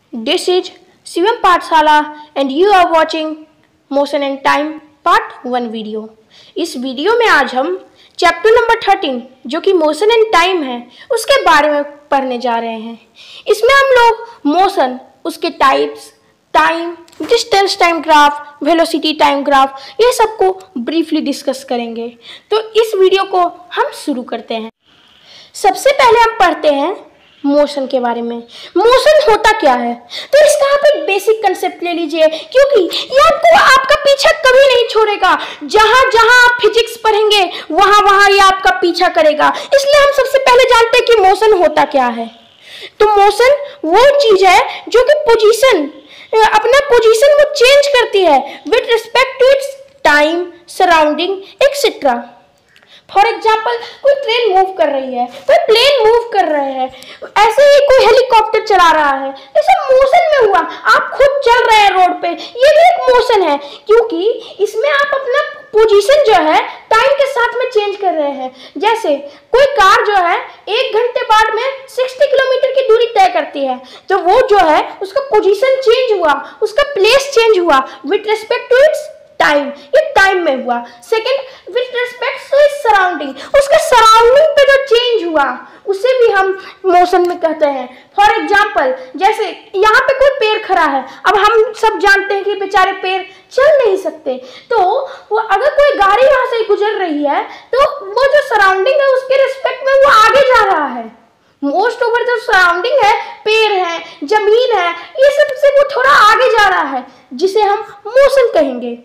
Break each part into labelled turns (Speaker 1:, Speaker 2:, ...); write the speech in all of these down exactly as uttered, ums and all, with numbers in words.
Speaker 1: This is Shivam Pathshala and you are watching Motion and Time Part one video. इस वीडियो में आज हम चैप्टर नंबर थर्टीन जो कि मोशन एंड टाइम है उसके बारे में पढ़ने जा रहे हैं। इसमें हम लोग मोशन, उसके types, time, distance time graph, velocity time graph, ये सबको ब्रीफली डिस्कस करेंगे। तो इस वीडियो को हम शुरू करते हैं। सबसे पहले हम पढ़ते हैं मोशन के बारे में। मोशन होता क्या है, तो इसका आप एक बेसिक कंसेप्ट ले लीजिए, क्योंकि ये आपको आपका पीछा कभी नहीं छोड़ेगा। जहां जहां आप फिजिक्स पढ़ेंगे वहां वहां ये आपका पीछा करेगा। इसलिए हम सबसे पहले जानते हैं कि मोशन होता क्या है। तो मोशन वो चीज है जो कि पोजीशन, अपना पोजीशन वो चेंज करती है with respect to its time, surrounding etcetera. For example, कोई ट्रेन मूव कर रही है, कोई प्लेन मूव कर रहे हैं, ऐसे ही कोई हेलीकॉप्टर चला रहा है, ये सब मोशन में हुआ। आप खुद चल रहे हैं रोड पे, ये भी एक मोशन है, क्योंकि इसमें आप अपना पोजीशन जो है टाइम के साथ में चेंज कर रहे हैं। जैसे कोई कार जो है एक घंटे बाद में साठ किलोमीटर की दूरी तय करती है, तो वो जो है उसका पोजीशन चेंज हुआ, उसका प्लेस चेंज हुआ with respect to its time, ये टाइम में हुआ। Second, with respect to its surrounding, उसके सराउंडिंग पे जो चेंज हुआ उसे भी हम मोशन में कहते हैं। फॉर एग्जाम्पल, जैसे यहाँ पे कोई पेड़ खड़ा है, अब हम सब जानते हैं कि बेचारे पेड़ चल नहीं सकते, तो वो अगर कोई गाड़ी यहाँ से गुजर रही है तो वो जो सराउंडिंग है उसके रिस्पेक्ट में वो आगे जा रहा है। मोस्ट ओवर जो सराउंडिंग है, पेड़ है, जमीन है, ये सब से वो थोड़ा आगे जा रहा है, जिसे हम मोशन कहेंगे।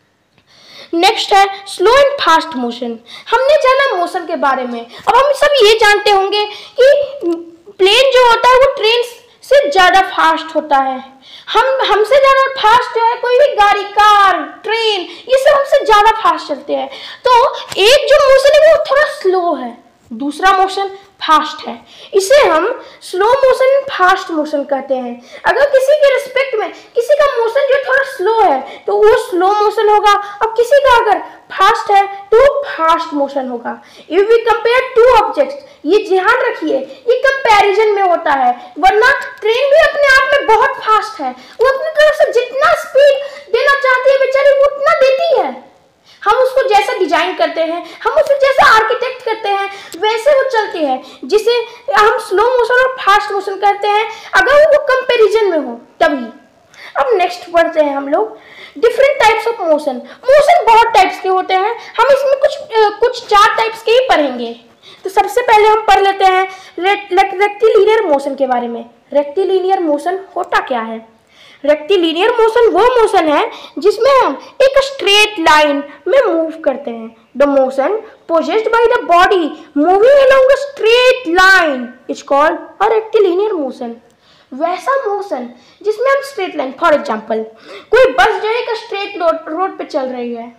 Speaker 1: नेक्स्ट है स्लो एंड फास्ट मोशन। हमने जाना मोशन के बारे में। अब हम सब ये जानते होंगे कि प्लेन जो होता है वो ट्रेन से ज्यादा फास्ट होता है। हम हमसे ज्यादा फास्ट जो है कोई भी गाड़ी, कार, ट्रेन, ये सब हमसे ज्यादा फास्ट चलते हैं। तो एक जो मोशन है वो थोड़ा स्लो है, दूसरा मोशन फास्ट है। इसे हम स्लो मोशन, फास्ट मोशन कहते हैं। अगर किसी के रिस्पेक्ट में किसी का मोशन जो थोड़ा स्लो है तो वो स्लो मोशन होगा, और किसी का अगर फास्ट है तो फास्ट मोशन होगा। If we compare two objects, ये ध्यान रखिए, ये कंपैरिजन में होता है, वरना ट्रेन भी अपने आप में बहुत फास्ट है, वो अपनी तरफ से जितना स्पीड देना चाहती है बेचारी वो उतना देती है। हम उसको जैसा डिजाइन करते हैं, हम उसे जैसा आर्किटेक्ट करते हैं, वैसे वो चलती है, जिसे हम स्लो मोशन और फास्ट मोशन कहते हैं, अगर वो कंपैरिजन में हो तभी। अब नेक्स्ट पढ़ते हैं हम लोग different types of motion. Motion बहुत टाइप्स के होते हैं, हम इसमें कुछ कुछ चार टाइप्स के ही पढ़ेंगे। तो सबसे पहले हम पढ़ लेते हैं रेक्टिलिनियर मोशन के बारे में। रेक्टिलिनियर मोशन होता क्या है? रेक्टिलिनियर मोशन वो मोशन है जिसमें हम एक स्ट्रेट लाइन में मूव करते हैं। The motion possessed by the body moving along a straight line is called a rectilinear motion. वैसा मोशन जिसमें हम स्ट्रेट लाइन, फॉर एग्जांपल कोई बस जो एक स्ट्रेट रोड रोड पे चल रही है,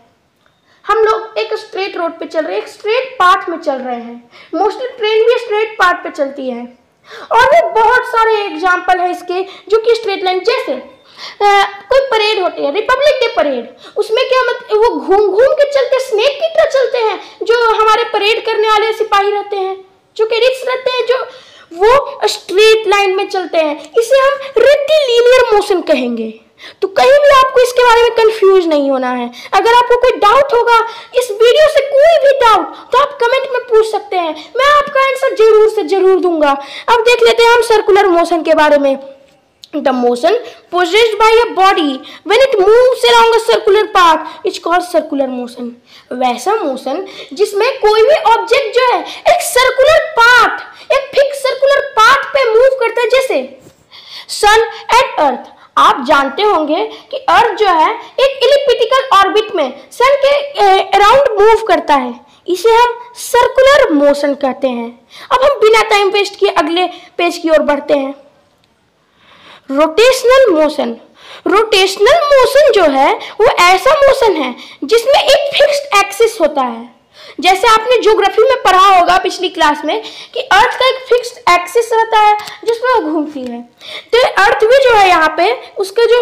Speaker 1: हम लोग एक स्ट्रेट रोड पे चल रहे हैं, एक स्ट्रेट पाथ में चल रहे हैं। मोस्टली ट्रेन भी स्ट्रेट पाथ पे चलती है, और भी बहुत सारे एग्जाम्पल है इसके जो कि स्ट्रेट लाइन। जैसे आ, कोई परेड होती है, रिपब्लिक डे परेड, उसमें क्या मतलब वो घूम घूम के चलते, स्नेक की तरह चलते हैं। जो हमारे परेड करने वाले सिपाही रहते हैं, जो कैडेट्स रहते हैं, जो वो स्ट्रेट लाइन में चलते हैं, इसे हम रेक्टिलिनियर मोशन कहेंगे। तो कहीं भी आपको इसके बारे में कंफ्यूज नहीं होना है। अगर आपको कोई डाउट होगा इस वीडियो से, कोई भी डाउट, तो आप कमेंट में पूछ सकते हैं, मैं आपका आंसर जरूर से जरूर दूंगा। अब देख लेते हैं हम सर्कुलर मोशन के बारे में। The motion possessed by a body when it moves along a circular path is called circular motion। वैसा मोशन जिसमें कोई भी ऑब्जेक्ट जो है एक सर्कुलर पाथ, एक फिक्स सर्कुलर पाथ पे मूव करता है। जैसे सन एंड अर्थ, आप जानते होंगे कि अर्थ जो है एक इलिप्टिकल ऑर्बिट में सन के अराउंड मूव करता है, इसे हम सर्कुलर मोशन कहते हैं। अब हम बिना टाइम वेस्ट किए अगले पेज की ओर बढ़ते हैं। Rotational motion. रोटेशनल मोशन जो है वो ऐसा मोशन है जिसमें एक फिक्स्ड एक्सिस होता है। जैसे आपने ज्योग्राफी में पढ़ा होगा पिछली क्लास में कि अर्थ का एक फिक्स्ड एक्सिस रहता है जिसमें वो घूमती है। तो अर्थ भी जो है यहाँ पे उसका जो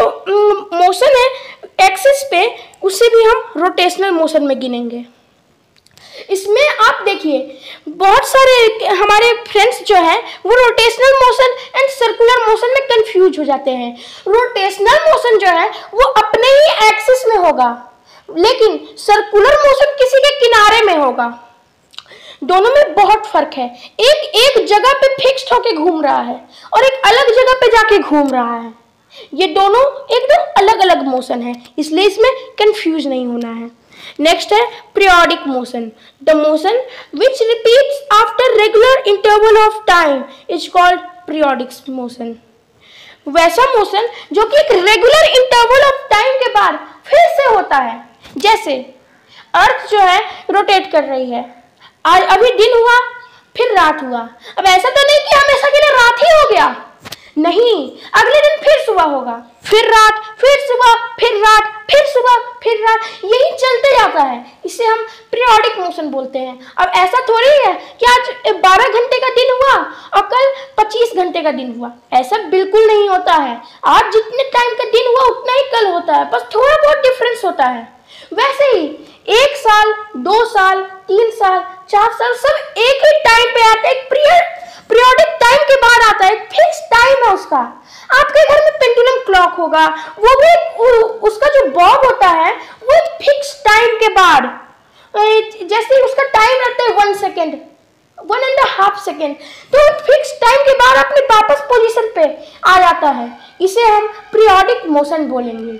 Speaker 1: मोशन है एक्सिस पे, उसे भी हम रोटेशनल मोशन में गिनेंगे। इसमें आप देखिए बहुत सारे हमारे फ्रेंड्स जो है वो rotational motion and circular motion में कंफ्यूज हो जाते हैं। रोटेशनल मोशन जो है वो अपने ही एक्सिस में होगा, लेकिन सर्कुलर मोशन किसी के किनारे में होगा। दोनों में बहुत फर्क है। एक एक जगह पे फिक्स्ड होके घूम रहा है और एक अलग जगह पे जाके घूम रहा है। ये दोनों एकदम अलग अलग मोशन है, इसलिए इसमें कंफ्यूज नहीं होना है। नेक्स्ट है periodic motion. The motion which repeats after regular interval of time is called periodic motion. वैसा मोशन जो कि एक रेगुलर इंटरवल ऑफ टाइम के बाद फिर से होता है। जैसे अर्थ जो है रोटेट कर रही है, आज अभी दिन हुआ फिर रात हुआ। अब ऐसा तो नहीं कि हमेशा के लिए रात ही हो गया, नहीं, अगले दिन फिर सुबह होगा, फिर रात, फिर सुबह, फिर रात, फिर सुबह, फिर रात, यही चलते जाता है। इसे हम पीरियोडिक मोशन बोलते हैं। अब ऐसा थोड़ी है कि आज बारह घंटे का दिन हुआ और कल पच्चीस घंटे का दिन हुआ, ऐसा बिल्कुल नहीं होता है। आज जितने टाइम का दिन हुआ उतना ही कल होता है, बस थोड़ा बहुत डिफरेंस होता है। वैसे ही एक साल, दो साल, तीन साल, चार साल सब एक ही टाइम पे आता है, पीरियोडिक टाइम के बाद आता है, फिक्स टाइम है उसका। आपके घर में पेंडुलम क्लॉक होगा, वो भी उसका जो बॉब होता है वो फिक्स टाइम के बाद, जैसे उसका टाइम रहता है one second, one and half second, तो फिक्स टाइम के बाद अपने वापस पोजीशन पे आ जाता है। इसे हम पीरियोडिक मोशन बोलेंगे।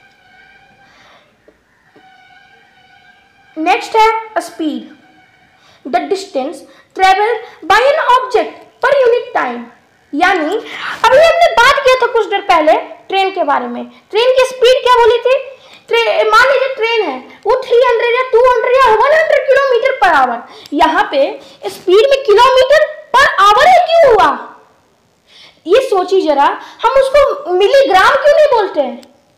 Speaker 1: नेक्स्ट है speed. The distance travel by an object per unit time. यानी अभी हमने बात किया था कुछ देर पहले ट्रेन के बारे में। ट्रेन की स्पीड क्या बोली थी? मान लीजिए ट्रेन है वो तीन सौ या दो सौ या सौ किलोमीटर पर आवर। यहाँ पे स्पीड में किलोमीटर पर आवर है क्यों हुआ? ये सोचिए जरा, हम उसको मिलीग्राम क्यों नहीं बोलते हैं?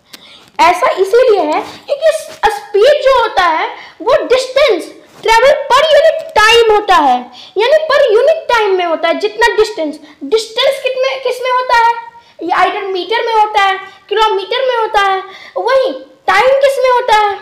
Speaker 1: ऐसा इसीलिए है क्योंकि स्पीड जो होता है वो distance travel per unit time होता है, यानी पर यूनिट टाइम में होता है। जितना डिस्टेंस डिस्टेंस कितने किस में होता है? ये आइडर मीटर में होता है, किलोमीटर में होता है, वही टाइम किस में होता है?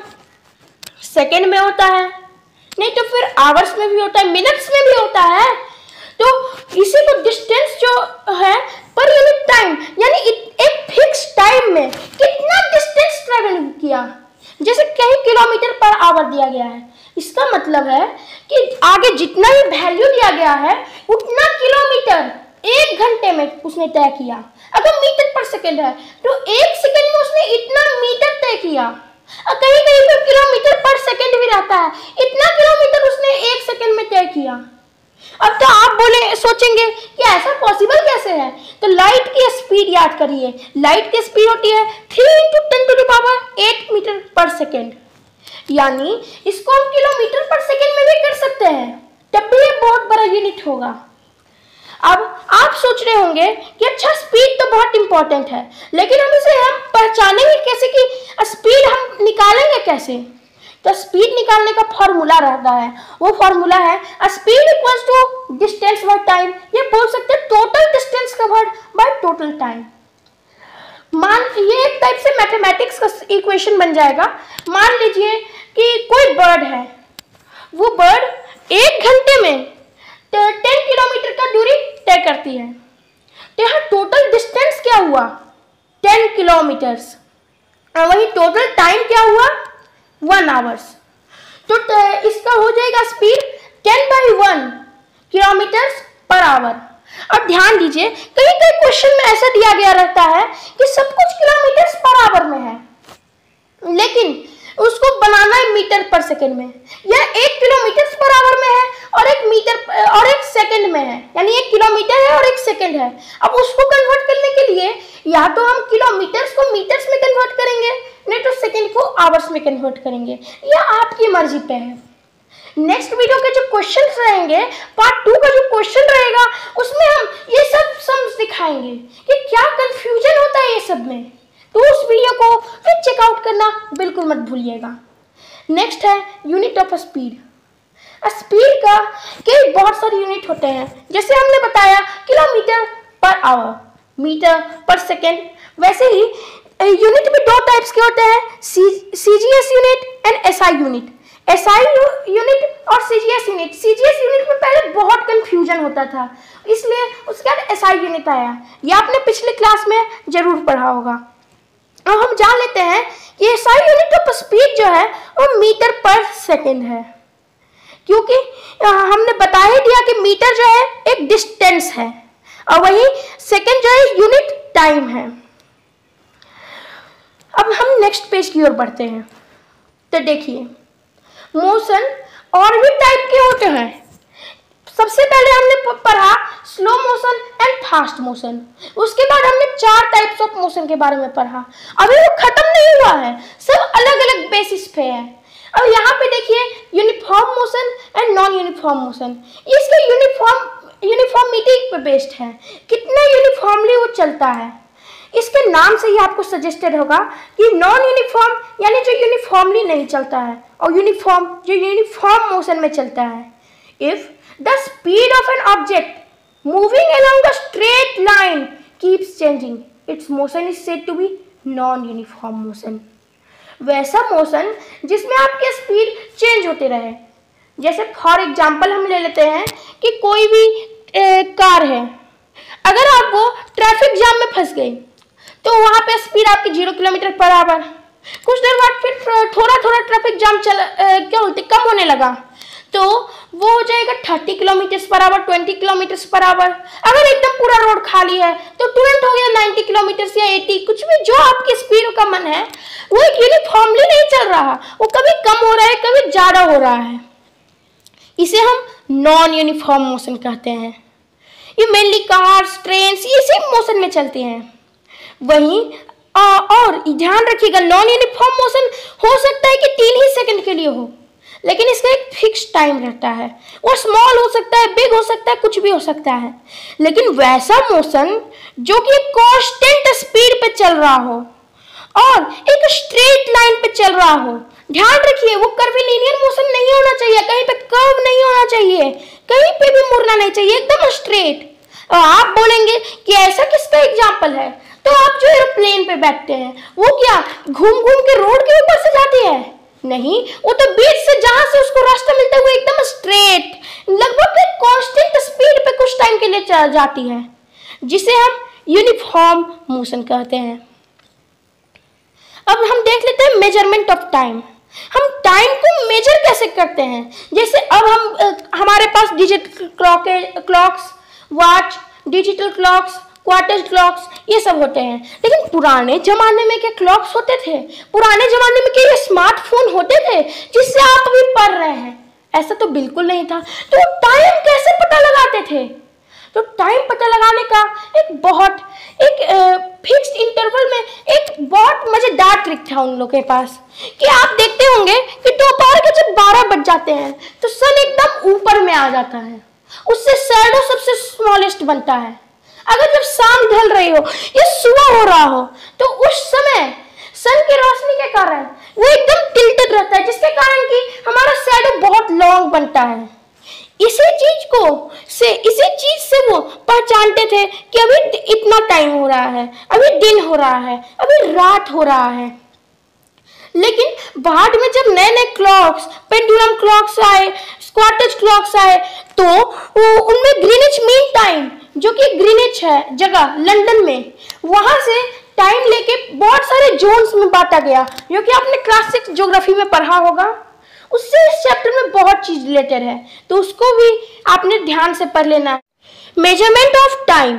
Speaker 1: सेकंड में होता है, नहीं तो फिर आवर्स में भी होता है, मिनट्स में भी होता है। तो इसी को डिस्टेंस जो है पर यूनिट टाइम, यानी एक फिक्स टाइम में कितना डिस्टेंस ट्रेवल किया। जैसे कई किलोमीटर पर आवर दिया गया है, इसका मतलब है कि आगे जितना ही वैल्यू दिया गया है उतना किलोमीटर एक घंटे में उसने तय किया। अगर मीटर पर सेकंड है तो एक सेकंड में उसने इतना मीटर तय किया। और कहीं कहीं पे किलोमीटर पर सेकंड भी रहता है, इतना किलोमीटर उसने एक सेकंड में तय किया। अब तो आप बोले सोचेंगे कि ऐसा पॉसिबल कैसे है? तो लाइट की स्पीड याद करिए। लाइट की स्पीड होती है three into ten to the power eight metre per second, यानी इसको हम किलोमीटर पर सेकेंड में भी कर सकते हैं, तब भी ये बहुत बड़ा यूनिट होगा। अब आप सोच रहे होंगे कि अच्छा स्पीड तो बहुत इंपॉर्टेंट है, लेकिन हम इसे हम पहचानेंगे कैसे कि स्पीड हम निकालेंगे कैसे? तो स्पीड निकालने का फॉर्मूला रहता है, वो फॉर्मूला है speed equals to distance by time. ये बोल सकते हैं total distance covered by total time. मान ये एक टाइप से मैथमेटिक्स का इक्वेशन बन जाएगा। मान लीजिए कि कोई बर्ड है, वो बर्ड एक घंटे में टेन किलोमीटर का दूरी तय करती है, तो यहाँ टोटल डिस्टेंस क्या हुआ? Ten kilometres. और वही टोटल टाइम क्या हुआ? One hours. तो इसका हो जाएगा speed ten by one kilometres per hour. और ध्यान दीजिए कहीं कहीं क्वेश्चन में ऐसा दिया गया रहता है कि सब कुछ किलोमीटर्स पर आवर में है, लेकिन उसको बनाना है मीटर पर सेकंड में। यह एक किलोमीटर पर आवर में है और एक मीटर और एक सेकंड में है, यानी एक किलोमीटर है और एक सेकंड है। अब उसको कन्वर्ट करने के लिए या तो हम किलोमीटर्स को मीटर्स में कन्वर्ट करेंगे, नहीं तो सेकंड को आवर्स में कन्वर्ट करेंगे, यह आपकी मर्जी पे है। नेक्स्ट वीडियो के जो क्वेश्चन रहेंगे, पार्ट टू का जो क्वेश्चन रहेगा, उसमें हम ये सब समझ दिखाएंगे कि क्या कंफ्यूजन होता है ये सब में। तो उस वीडियो को फिर चेकआउट करना बिल्कुल मत भूलिएगा। नेक्स्ट है यूनिट ऑफ स्पीड। स्पीड का कई बहुत सारे यूनिट होते हैं, जैसे हमने बताया kilometre per our, metre per second. वैसे ही यूनिट भी दो टाइप्स के होते हैं, CGS unit and SI unit. SI unit और सीजीएस यूनिट। सीजीएस यूनिट में पहले बहुत कंफ्यूजन होता था, इसलिए उसके बाद एसआई यूनिट आया। ये आपने पिछले क्लास में जरूर पढ़ा होगा। अब हम जान लेते हैं कि एसआई यूनिट ऑफ स्पीड जो है वो मीटर पर सेकेंड है, क्योंकि हमने बता ही दिया कि मीटर जो है एक डिस्टेंस है और वही सेकेंड जो है यूनिट टाइम है। अब हम नेक्स्ट पेज की ओर बढ़ते हैं। तो देखिए, मोशन और भी टाइप के होते हैं। सबसे पहले हमने पढ़ा slow motion and fast motion. उसके बाद हमने चार टाइप्स ऑफ मोशन के बारे में पढ़ा। अभी वो खत्म नहीं हुआ है, सब अलग अलग बेसिस पे है। अब यहाँ पे देखिए uniform motion and non uniform motion. इसके यूनिफॉर्म यूनिफॉर्मिटी पे बेस्ड है, कितना यूनिफॉर्मली वो चलता है। इसके नाम से ही आपको सजेस्टेड होगा कि नॉन यूनिफॉर्म यानी जो यूनिफॉर्मली नहीं चलता है, और यूनिफॉर्म जो यूनिफॉर्म मोशन में चलता है। If the speed of an object moving along a straight line keeps changing, its motion is said to be non uniform motion. वैसा मोशन जिसमें आपकी स्पीड चेंज होते रहे। जैसे फॉर एग्जाम्पल हम ले लेते हैं कि कोई भी ए, कार है, अगर आप वो ट्रैफिक जाम में फंस गई तो वहाँ पे स्पीड आपकी जीरो किलोमीटर पर आवर, कुछ देर बाद फिर थोड़ा थोड़ा ट्रैफिक जाम चल ए, क्या बोलते कम होने लगा तो वो हो जाएगा thirty kilometre per hour, twenty kilometre per hour. अगर एकदम पूरा रोड खाली है तो तुरंत हो गया नाइन्टी किलोमीटर या एटी, कुछ भी जो आपकी स्पीड का मन है वो एक यूनिफॉर्मली नहीं चल रहा, वो कभी कम हो रहा है कभी ज़्यादा हो रहा है। इसे हम नॉन यूनिफॉर्म मोशन कहते हैं। ये मेनली कार्स, ट्रेन ये सब मोशन में चलते हैं। वहीं और ध्यान रखिएगा, नॉन यूनिफॉर्म मोशन हो सकता है कि तीन ही सेकंड के लिए हो, लेकिन इसका एक फिक्स टाइम रहता है। वो स्मॉल हो सकता है, बिग हो सकता है, कुछ भी हो सकता है। लेकिन वैसा मोशन जो कि कांस्टेंट स्पीड पे चल रहा हो और एक स्ट्रेट लाइन पे चल रहा हो, ध्यान रखिए वो कर्वीलिनियर मोशन नहीं होना चाहिए, कहीं पे कर्व नहीं होना चाहिए, कहीं पे भी मुड़ना नहीं चाहिए, एकदम स्ट्रेट। और आप बोलेंगे कि ऐसा किसका एग्जाम्पल है, तो आप जो एरोप्लेन पे बैठते हैं वो क्या घूम घूम के रोड के ऊपर से जाती है? नहीं, वो तो बीच से जहां से उसको रास्ता मिलता है वो एकदम स्ट्रेट लगभग एक कांस्टेंट स्पीड पे कुछ टाइम के लिए चल जाती है, जिसे हम यूनिफॉर्म मोशन कहते हैं। अब हम देख लेते हैं मेजरमेंट ऑफ टाइम। हम टाइम को मेजर कैसे करते हैं? जैसे अब हम हमारे पास digital clock clocks, watch, digital clocks, quarter clocks ये सब होते हैं। लेकिन पुराने जमाने में क्या क्लॉक्स होते थे? पुराने जमाने में क्या ये स्मार्टफोन होते थे जिससे आप अभी पढ़ रहे हैं? ऐसा तो बिल्कुल नहीं था। तो टाइम कैसे पता लगाते थे? तो टाइम पता लगाने का एक बहुत एक फिक्स्ड इंटरवल में एक बहुत मजेदार ट्रिक था उन लोगों के पास कि आप देखते होंगे कि दोपहर के जब बारह बज जाते हैं तो सन एकदम ऊपर में आ जाता है, उससे शैडो सबसे स्मॉलेस्ट बनता है। अगर जब शाम ढल रही हो या सुबह हो रहा हो तो उस समय सन की रोशनी के कारण वो एकदम टिल्टेड रहता है, जिसके कारण कि हमारा शैडो बहुत लॉन्ग बनता है। इसी चीज को से इसी चीज से वो पहचानते थे कि अभी इतना टाइम हो रहा है, अभी दिन हो रहा है, अभी रात हो रहा है। लेकिन बाद में जब नए नए क्लॉक्स, पेंडुलम क्लॉक्स आए, क्वार्टर क्लॉक्स आए, तो उनमें ग्रीनिच मीन टाइम जो कि ग्रीनिच है जगह लंदन में, वहां से टाइम लेके बहुत सारे जोन्स में बांटा गया, जो कि आपने क्लास सिक्स ज्योग्राफी में पढ़ा होगा। उससे इस चैप्टर में बहुत चीज रिलेटेड है, तो उसको भी आपने ध्यान से पढ़ लेना है। Measurement of time.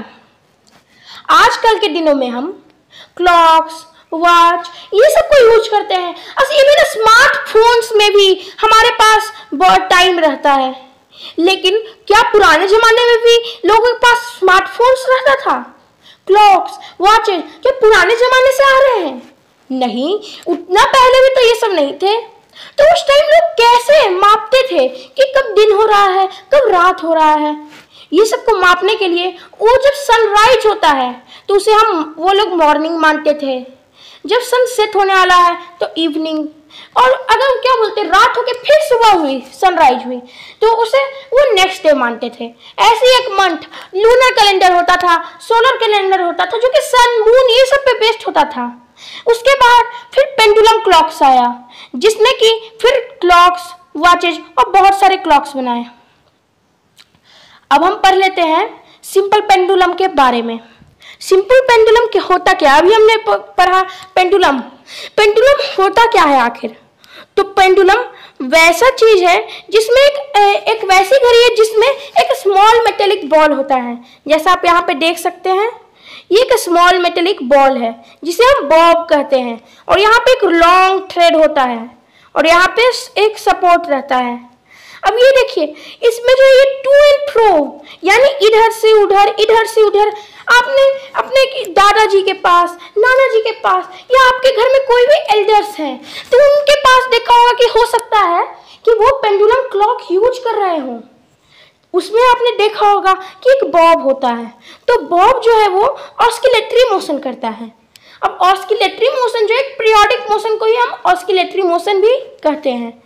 Speaker 1: आजकल के दिनों में हम क्लॉक्स, वॉच ये सब को यूज करते हैं। इवन स्मार्टफोन्स में भी हमारे पास बहुत टाइम रहता है। लेकिन क्या पुराने जमाने में भी लोगों के पास स्मार्टफोन्स रहता था? क्लॉक्स, वॉचेस क्या पुराने जमाने से आ रहे हैं? नहीं, उतना पहले भी तो ये सब नहीं थे। तो उस टाइम लोग कैसे मापते थे कि कब दिन हो रहा है, कब रात हो रहा है? ये सब को मापने के लिए वो जब सनराइज होता है तो उसे हम वो लोग मॉर्निंग मानते थे, जब सन सेट होने वाला है तो इवनिंग, और अगर क्या बोलते रात होके फिर सुबह हुई, सनराइज हुई, तो उसे वो नेक्स्ट डे मानते थे। ऐसे एक मंथ लूनर कैलेंडर होता था, सोलर कैलेंडर होता था, जो कि सन, मून ये सब पे बेस्ड होता था। उसके बाद फिर पेंडुलम क्लॉक्स आया, जिसने कि फिर क्लॉक्स, वॉचेज और बहुत सारे क्लॉक्स बनाए। अब हम पढ़ लेते हैं सिंपल पेंडुलम के बारे में। सिंपल पेंडुलम क्या होता क्या? अभी हमने पढ़ा पेंडुलम। पेंडुलम होता क्या है आखिर? तो पेंडुलम वैसा चीज है जिसमें एक एक वैसी घड़ी है जिसमें एक स्मॉल मेटेलिक बॉल होता है, जैसा आप यहाँ पे देख सकते हैं। ये एक स्मॉल मेटेलिक बॉल है जिसे हम बॉब कहते हैं, और यहाँ पे एक लॉन्ग थ्रेड होता है और यहाँ पे एक सपोर्ट रहता है। अब ये देखिए, इसमें जो ये टू एंड फ्रो यानी इधर से उधर, इधर से उधर, आपने अपने दादाजी के पास, नाना जी के पास या आपके घर में कोई भी एल्डर्स हैं तो उनके पास देखा होगा कि हो सकता है कि वो पेंडुलम क्लॉक यूज कर रहे हों। उसमें आपने देखा होगा कि एक बॉब होता है, तो बॉब जो है वो ऑस्किलेटरी मोशन करता है। अब ऑस्किलेटरी मोशन जो एक पीरियोडिक मोशन को ही हम ऑस्किलेटरी मोशन भी कहते हैं।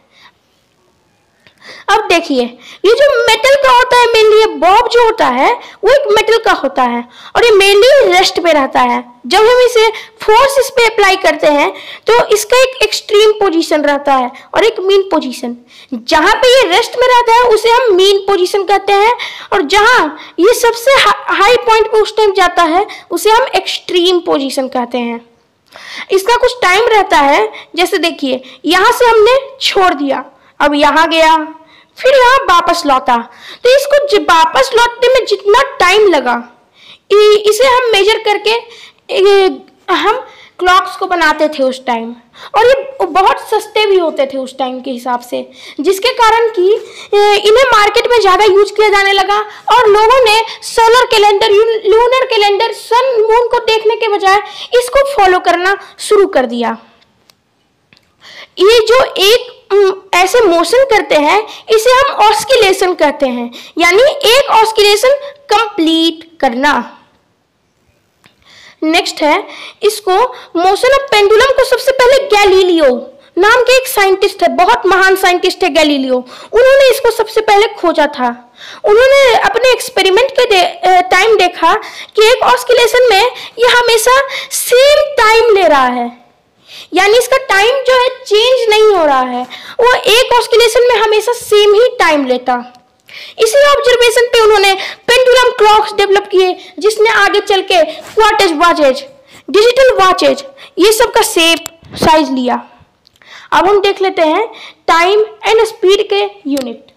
Speaker 1: अब देखिए, ये जो मेटल का होता है मेनली, ये बॉब जो होता है वो एक मेटल का होता है और ये मेनली रेस्ट पे रहता है। जब हम इसे फोर्स इस पे अप्लाई करते हैं तो इसका एक एक्सट्रीम पोजीशन रहता है और एक मीन पोजीशन। जहां पे ये रेस्ट में रहता है उसे हम मीन पोजीशन कहते हैं, और जहां ये सबसे हाई पॉइंट पे उस टाइम जाता है उसे हम एक्सट्रीम पोजीशन कहते हैं। इसका कुछ टाइम रहता है, जैसे देखिए यहाँ से हमने छोड़ दिया, अब यहाँ गया, फिर यहाँ वापस लौटा, तो इसको वापस लौटने में जितना टाइम लगा इसे हम मेजर करके हम क्लॉक्स को बनाते थे उस टाइम, और ये बहुत सस्ते भी होते थे उस टाइम के हिसाब से, जिसके कारण कि इन्हें मार्केट में ज़्यादा यूज किया जाने लगा और लोगों ने solar calendar, lunar calendar, sun moon को देखने के बजाय इसको फॉलो करना शुरू कर दिया। ये जो एक ऐसे मोशन करते हैं इसे हम ऑस्किलेशन कहते हैं, यानी एक ऑस्किलेशन कंप्लीट करना। नेक्स्ट है, इसको मोशन ऑफ पेंडुलम को सबसे पहले गैलीलियो नाम के एक साइंटिस्ट है, बहुत महान साइंटिस्ट है गैलीलियो, उन्होंने इसको सबसे पहले खोजा था। उन्होंने अपने एक्सपेरिमेंट के दे, टाइम देखा कि एक ऑस्किलेशन में ये हमेशा सेम टाइम ले रहा है, यानी इसका टाइम जो है चेंज नहीं हो रहा है, वो एक ऑस्किलेशन में हमेशा सेम ही टाइम लेता। इसी ऑब्जर्वेशन पे उन्होंने पेंडुलम क्लॉक्स डेवलप किए, जिसने आगे चल के क्वार्टेज वॉचेज, डिजिटल वॉचेज, ये सब का शेप साइज लिया। अब हम देख लेते हैं टाइम एंड स्पीड के यूनिट।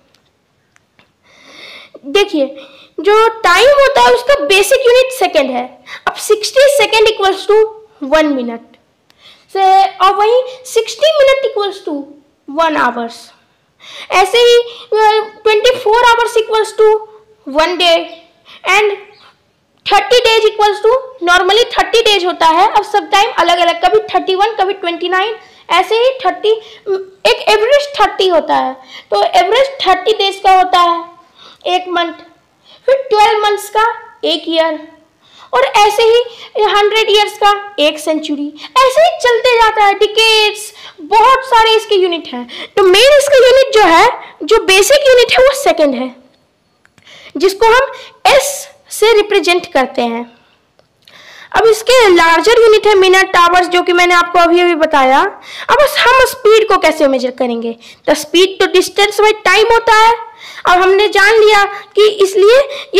Speaker 1: देखिए, जो टाइम होता है उसका बेसिक यूनिट सेकेंड है। अब sixty second equals to one minute से, और वहीं sixty minute equals to one hours. ऐसे ही twenty four hours equals to one day and thirty days equals to, normally thirty days होता है, अब सब टाइम अलग अलग, कभी थर्टी वन, कभी ट्वेंटी नाइन, ऐसे ही थर्टी, एक एवरेज थर्टी होता है, तो एवरेज थर्टी डेज का होता है एक मंथ, फिर ट्वेल्व मंथ्स का एक ईयर, और ऐसे ही हंड्रेड ईयर्स का एक सेंचुरी, ऐसे ही चलते जाता है, डिकेड्स, बहुत सारे इसके यूनिट हैं। तो मेन इसका यूनिट जो है, जो बेसिक यूनिट है वो सेकंड है, जिसको हम एस से रिप्रेजेंट करते हैं। अब इसके लार्जर यूनिट है मिनट, आवर्स, जो कि मैंने आपको अभी अभी बताया। अब हम स्पीड को कैसे मेजर करेंगे? तो स्पीड तो डिस्टेंस बाय टाइम होता है। अब हमने जान लिया कि इसलिए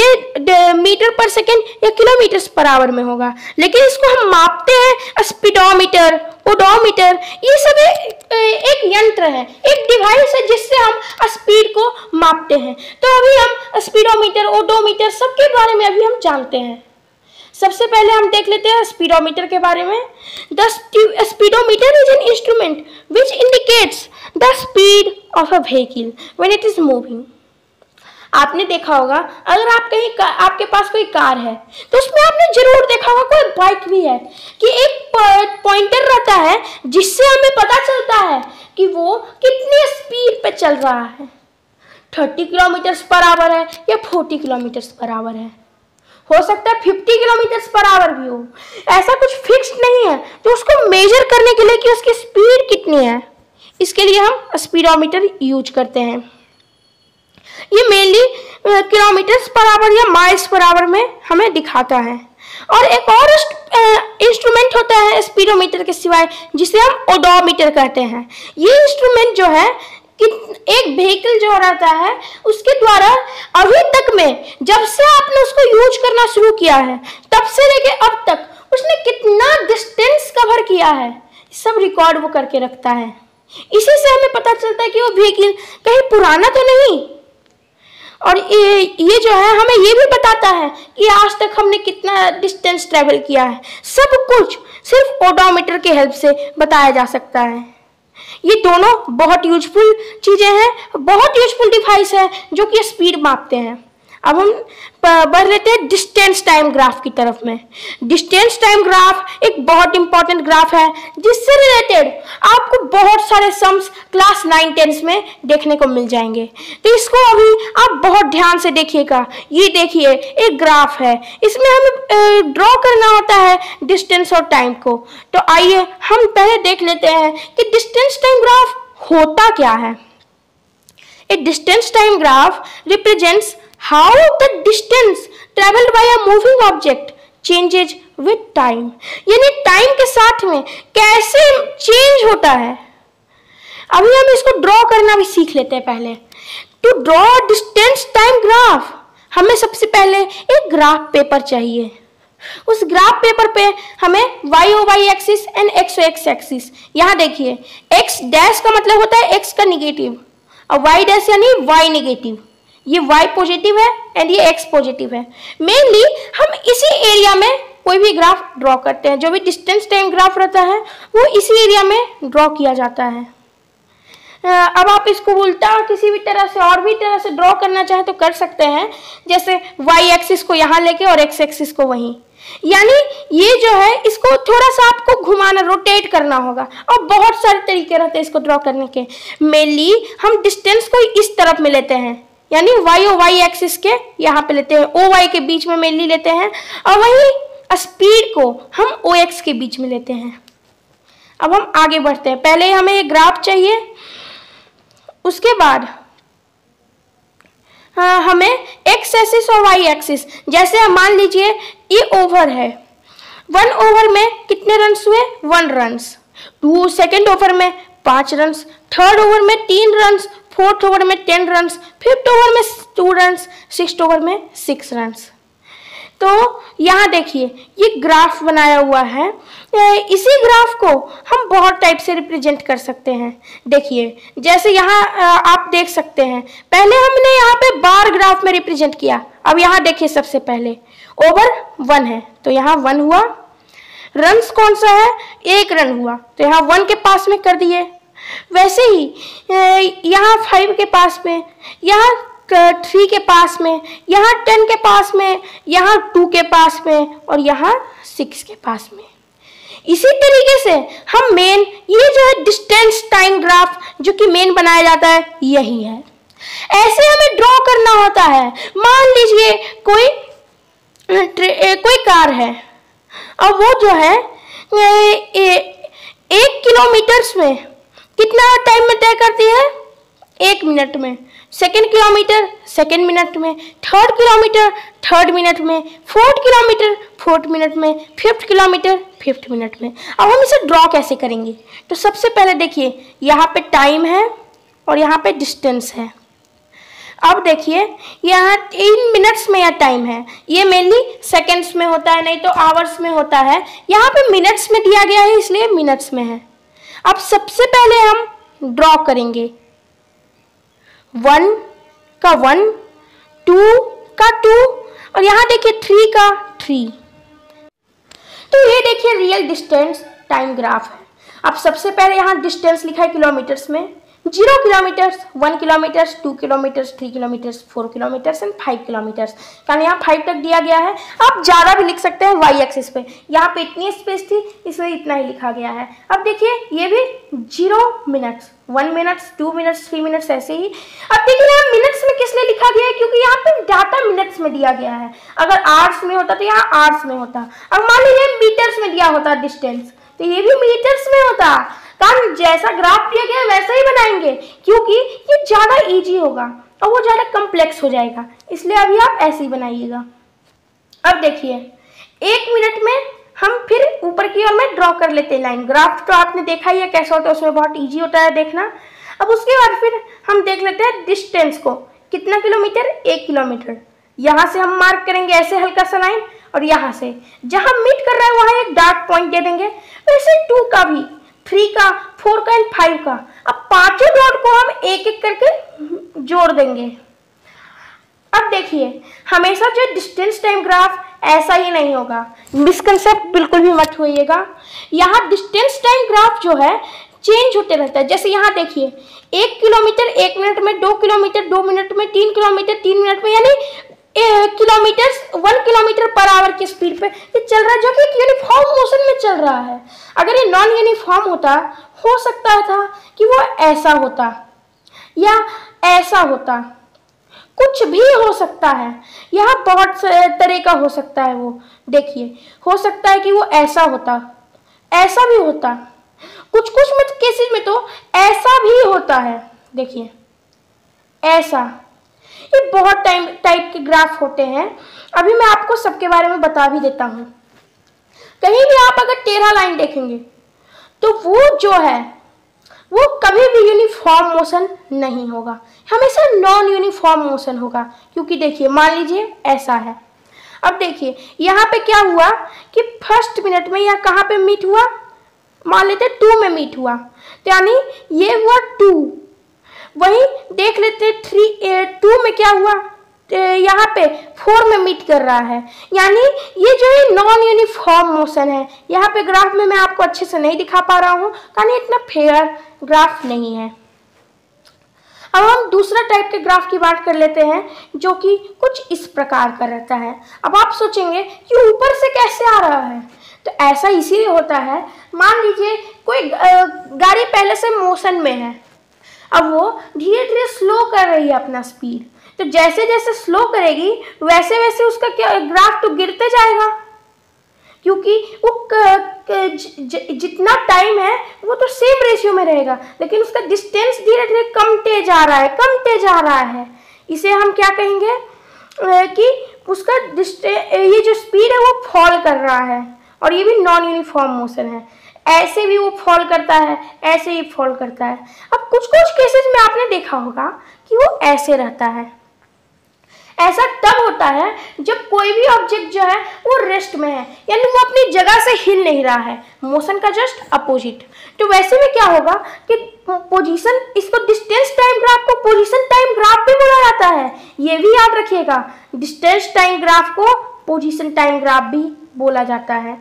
Speaker 1: ये मीटर पर सेकेंड या किलोमीटर पर आवर में होगा, लेकिन इसको हम मापते हैं स्पीडोमीटर, ओडोमीटर, ये सब एक, एक यंत्र है, एक डिवाइस है जिससे हम स्पीड को मापते हैं। तो अभी हम स्पीडोमीटर, ओडोमीटर सबके बारे में अभी हम जानते हैं। सबसे पहले हम देख लेते हैं स्पीडोमीटर के बारे में। The speedometer is an instrument which indicates the speed of a vehicle when it is moving. आपने देखा होगा, अगर आप कहीं आपके पास कोई कार है तो उसमें आपने जरूर देखा होगा, कोई बाइक भी है, कि एक पॉइंटर रहता है जिससे हमें पता चलता है कि वो कितनी स्पीड पे चल रहा है, थर्टी किलोमीटर पर आवर है या फोर्टी किलोमीटर पर आवर है, हो सकता है फिफ्टी किलोमीटर पर आवर भी हो। ऐसा कुछ फिक्स्ड नहीं है, तो उसको मेजर करने के लिए कि उसकी स्पीड कितनी है, इसके लिए हम स्पीडोमीटर यूज करते हैं। ये मेनली किलोमीटर्स पर आवर या माइल्स पर आवर में हमें दिखाता है। और एक और इंस्ट्रूमेंट होता है स्पीडोमीटर के सिवाय, जिसे हम ओडोमीटर कहते हैं। ये इंस्ट्रूमेंट जो है कि एक व्हीकल जो रहता है उसके द्वारा अभी तक में, जब से आपने उसको यूज करना शुरू किया है तब से लेके अब तक उसने कितना डिस्टेंस कवर किया है, सब रिकॉर्ड वो करके रखता है। इसी से हमें पता चलता है कि वो व्हीकल कहीं पुराना तो नहीं। और ये ये जो है हमें ये भी बताता है कि आज तक हमने कितना डिस्टेंस ट्रैवल किया है। सब कुछ सिर्फ ओडोमीटर के हेल्प से बताया जा सकता है। ये दोनों बहुत यूजफुल चीज़ें हैं, बहुत यूजफुल डिवाइस है जो कि स्पीड मापते हैं। अब हम बढ़ लेते हैं डिस्टेंस टाइम ग्राफ की तरफ में। डिस्टेंस टाइम ग्राफ एक बहुत इंपॉर्टेंट ग्राफ है जिससे रिलेटेड आपको बहुत सारे सम्स क्लास नाइन टेंस में देखने को मिल जाएंगे। तो इसको अभी आप बहुत ध्यान से देखिएगा। ये देखिए एक ग्राफ है, इसमें हमें ड्रॉ करना होता है डिस्टेंस और टाइम को। तो आइए हम पहले देख लेते हैं कि डिस्टेंस टाइम ग्राफ होता क्या है। A distance time graph represents how the distance traveled by a moving object changes with time, यानी टाइम के साथ में कैसे चेंज होता है। अभी हम इसको ड्रॉ करना भी सीख लेते हैं। पहले to draw distance time graph हमें सबसे पहले एक ग्राफ पेपर चाहिए। उस ग्राफ पेपर पे हमें Y O Y axis and X O X axis, यहाँ देखिए एक्स डैश का मतलब होता है एक्स का निगेटिव और वाई डैश यानी वाई निगेटिव। ये y पॉजिटिव है एंड ये x पॉजिटिव है। मेनली हम इसी एरिया में कोई भी ग्राफ ड्रॉ करते हैं। जो भी डिस्टेंस टाइम ग्राफ रहता है वो इसी एरिया में ड्रॉ किया जाता है। अब आप इसको उल्टा किसी भी तरह से और भी तरह से ड्रॉ करना चाहे तो कर सकते हैं, जैसे y एक्सिस को यहाँ लेके और x एक्सिस को वहीं। यानी ये जो है इसको थोड़ा सा आपको घुमाना, रोटेट करना होगा और बहुत सारे तरीके रहते हैं इसको ड्रॉ करने के। मेनली हम डिस्टेंस को इस तरफ में लेते हैं, यानी वाई ओ वाई एक्सिस के यहाँ पे लेते हैं, ओ वाई के बीच में मेनली लेते हैं और वहीं स्पीड को हम ओ एक्स के बीच में लेते हैं। अब हम आगे बढ़ते हैं। पहले हमें एक ग्राफ चाहिए, उसके बाद हाँ, हमें एक्स एक्सिस और वाई एक्सिस, जैसे हम मान लीजिए ये ओवर है, वन ओवर में कितने रन्स हुए, one runs. Two second over में पाँच रन्स, थर्ड ओवर में तीन रन्स, फोर्थ ओवर में टेन रन्स, फिफ्थ ओवर में टू रन्स, सिक्स्थ ओवर में सिक्स रन्स। तो यहाँ देखिए ये ग्राफ बनाया हुआ है। इसी ग्राफ को हम बहुत टाइप से रिप्रेजेंट कर सकते हैं। देखिए जैसे यहाँ आप देख सकते हैं, पहले हमने यहाँ पे बार ग्राफ में रिप्रेजेंट किया। अब यहाँ देखिए सबसे पहले ओवर वन है तो यहाँ वन हुआ, रन्स कौन सा है, एक रन हुआ तो यहाँ वन के पास में कर दिए। वैसे ही यहाँ फाइव के पास में, यहाँ थ्री के पास में, यहाँ टेन के पास में, यहाँ टू के पास में और यहाँ सिक्स के पास में। इसी तरीके से हम मेन ये जो है डिस्टेंस टाइम ग्राफ जो कि मेन बनाया जाता है यही है। ऐसे हमें ड्रॉ करना होता है। मान लीजिए कोई कोई कार है और वो जो है ए, एक किलोमीटर्स में कितना टाइम में तय करती है, एक मिनट में। सेकेंड किलोमीटर सेकेंड मिनट में, थर्ड किलोमीटर थर्ड मिनट में, फोर्थ किलोमीटर फोर्थ मिनट में, फिफ्थ किलोमीटर फिफ्थ मिनट में। अब हम इसे ड्रॉ कैसे करेंगे, तो सबसे पहले देखिए यहाँ पे टाइम है और यहाँ पे डिस्टेंस है। अब देखिए यहाँ तीन मिनट्स में यह टाइम है, ये मेनली सेकेंड्स में होता है, नहीं तो आवर्स में होता है। यहाँ पे मिनट्स में दिया गया है इसलिए मिनट्स में है। अब सबसे पहले हम ड्रॉ करेंगे वन का वन, टू का टू और यहाँ देखिए थ्री का थ्री। तो ये देखिए रियल डिस्टेंस टाइम ग्राफ है। अब सबसे पहले यहाँ डिस्टेंस लिखा है किलोमीटर्स में, zero kilometres, one kilometres, two kilometres, three kilometres, four kilometres and five kilometres. कारण यहाँ फाइव तक दिया गया है। आप ज़्यादा भी लिख सकते हैं वाई एक्सिस पे, यहाँ पे इतनी स्पेस थी इसमें इतना ही लिखा गया है। अब देखिए ये भी zero minutes, one minutes, two minutes, three minutes ऐसे ही। अब देखिए यहाँ मिनट्स में किस लिए लिखा गया है, क्योंकि यहाँ पे डाटा मिनट्स में दिया गया है। अगर आवर्स में होता तो यहाँ आवर्स में होता। अब मान लीजिए मीटर्स में दिया होता डिस्टेंस तो ये भी मीटर्स में होता। कारण जैसा ग्राफ दिया गया वैसा ही बनाएंगे, क्योंकि ये ज़्यादा इजी होगा और वो ज़्यादा कम्प्लेक्स हो जाएगा, इसलिए अभी आप ऐसे ही बनाइएगा। अब देखिए एक मिनट में हम फिर ऊपर की ओर में ड्रॉ कर लेते हैं लाइन। ग्राफ तो आपने देखा ही है कैसा होता है, उसमें बहुत इजी होता है देखना। अब उसके बाद फिर हम देख लेते हैं डिस्टेंस को, कितना किलोमीटर, एक किलोमीटर। यहाँ से हम मार्क करेंगे ऐसे हल्का सा लाइन, और यहाँ से जहाँ मीट कर रहा है वहाँ एक डार्क पॉइंट दे देंगे। वैसे टू का भी, थ्री का, फोर का एंड फाइव का। अब पांचों डॉट को हम एक एक करके जोड़ देंगे। अब देखिए, हमेशा जो डिस्टेंस टाइम ग्राफ ऐसा ही नहीं होगा, मिसकंसेप्ट बिल्कुल भी मत होइएगा। यहाँ डिस्टेंस टाइम ग्राफ जो है चेंज होते रहता है। जैसे यहाँ देखिए, एक किलोमीटर एक मिनट में, दो किलोमीटर दो मिनट में, तीन किलोमीटर तीन मिनट में, यानी kilometre one kilometre per hour की स्पीड पे ये चल रहा है, जो कि एक यूनिफॉर्म मोशन में चल रहा है। अगर ये नॉन यूनिफॉर्म होता, हो सकता था कि वो ऐसा होता या ऐसा होता, कुछ भी हो सकता है। यहाँ बहुत तरह का हो सकता है। वो देखिए, हो सकता है कि वो ऐसा होता, ऐसा भी होता, कुछ कुछ में केसेस में तो ऐसा भी होता है। देखिए ऐसा, ये बहुत टाइम टाइप के ग्राफ होते हैं। अभी मैं आपको सबके बारे में बता भी देता हूँ। कहीं भी आप अगर टेढ़ा लाइन देखेंगे तो वो जो है वो कभी भी यूनिफॉर्म मोशन नहीं होगा, हमेशा नॉन यूनिफॉर्म मोशन होगा। क्योंकि देखिए, मान लीजिए ऐसा है। अब देखिए यहाँ पे क्या हुआ कि फर्स्ट मिनट में यह कहाँ पे मीट हुआ, मान लेते टू में मीट हुआ, तो यानी ये हुआ टू। वहीं देख लेते थ्री टू में क्या हुआ, यहाँ पे फोर में मीट कर रहा है, यानी ये जो है नॉन यूनिफॉर्म मोशन है। यहाँ पे ग्राफ में मैं आपको अच्छे से नहीं दिखा पा रहा हूँ, यानी इतना फेयर ग्राफ नहीं है। अब हम दूसरा टाइप के ग्राफ की बात कर लेते हैं, जो कि कुछ इस प्रकार का रहता है। अब आप सोचेंगे कि ऊपर से कैसे आ रहा है, तो ऐसा इसीलिए होता है, मान लीजिए कोई गाड़ी पहले से मोशन में है, अब वो धीरे धीरे स्लो कर रही है अपना स्पीड, तो जैसे जैसे स्लो करेगी वैसे वैसे उसका क्या ग्राफ तो गिरते जाएगा, क्योंकि वो क, क, ज, ज, जितना टाइम है वो तो सेम रेशियो में रहेगा, लेकिन उसका डिस्टेंस धीरे धीरे कमते जा रहा है कमते जा रहा है। इसे हम क्या कहेंगे कि उसका ये जो स्पीड है वो फॉल कर रहा है, और ये भी नॉन यूनिफॉर्म मोशन है। ऐसे भी वो फॉल करता है, ऐसे ही फॉल करता है। अब कुछ कुछ केसेस में आपने देखा होगा कि वो ऐसे रहता है। ऐसा तब होता है जब कोई भी ऑब्जेक्ट जो है वो रेस्ट में है, यानी वो अपनी जगह से हिल नहीं रहा है, मोशन का जस्ट अपोजिट। तो वैसे में क्या होगा कि पोजीशन, इसको डिस्टेंस टाइम ग्राफ को पोजीशन टाइम ग्राफ भी बोला जाता है। ये भी याद रखिएगा, डिस्टेंस टाइम ग्राफ को पोजीशन टाइम ग्राफ भी बोला जाता है।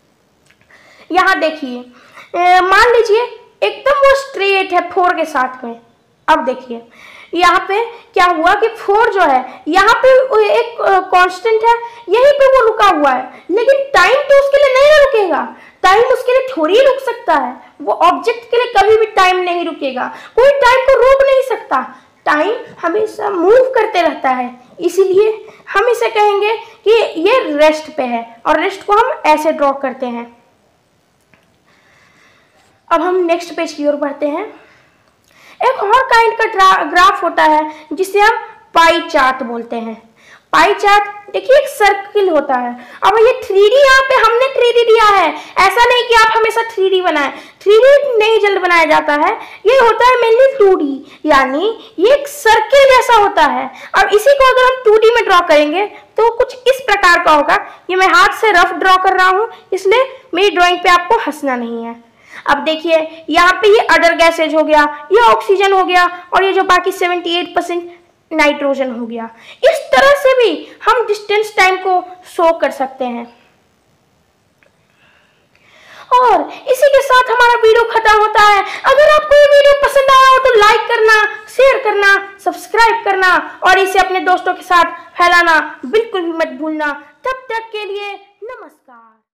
Speaker 1: यहाँ देखिए, मान लीजिए एकदम वो स्ट्रेट है फोर के साथ में। अब देखिए यहाँ पे क्या हुआ कि फोर जो है यहाँ पे एक कांस्टेंट है, यहीं पे वो रुका हुआ है, लेकिन टाइम तो उसके लिए नहीं रुकेगा। टाइम उसके लिए थोड़ी ही रुक सकता है, वो ऑब्जेक्ट के लिए कभी भी टाइम नहीं रुकेगा, कोई टाइम को रोक नहीं सकता। टाइम हमेशा मूव करते रहता है, इसीलिए हम इसे कहेंगे कि ये रेस्ट पे है, और रेस्ट को हम ऐसे ड्रॉ करते हैं। अब हम नेक्स्ट पेज की ओर बढ़ते हैं। एक और काइंड का ग्राफ होता है जिसे हम पाई चार्ट बोलते हैं। पाई चार्ट देखिए, एक सर्किल होता है। अब ये थ्री डी, यहाँ पे हमने थ्री डी दिया है, ऐसा नहीं कि आप हमेशा थ्री डी बनाएं, थ्री डी नहीं जल्द बनाया जाता है, ये होता है मेनली टू डी, यानी ये एक सर्किल जैसा होता है। अब इसी को अगर हम टू डी में ड्रॉ करेंगे तो कुछ इस प्रकार का होगा। ये मैं हाथ से रफ ड्रॉ कर रहा हूँ, इसलिए मेरी ड्रॉइंग पे आपको हंसना नहीं है। अब देखिए यहाँ पे ये अदर गैसेज हो गया, ये ऑक्सीजन हो गया, और ये जो बाकी अठहत्तर परसेंट नाइट्रोजन हो गया। इस तरह से भी हम डिस्टेंस टाइम को शो कर सकते हैं। और इसी के साथ हमारा वीडियो खत्म होता है। अगर आपको ये वीडियो पसंद आया हो तो लाइक करना, शेयर करना, सब्सक्राइब करना, और इसे अपने दोस्तों के साथ फैलाना बिल्कुल भी मत भूलना। तब तक के लिए नमस्कार।